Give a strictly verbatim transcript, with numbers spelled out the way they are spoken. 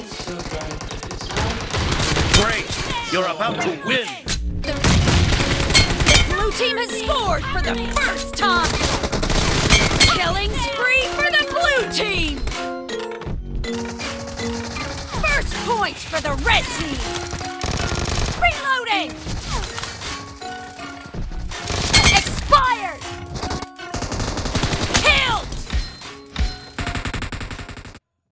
Great! You're about to win! The blue team has scored for the first time! Killing spree for the blue team! First point for the red team! Reloading!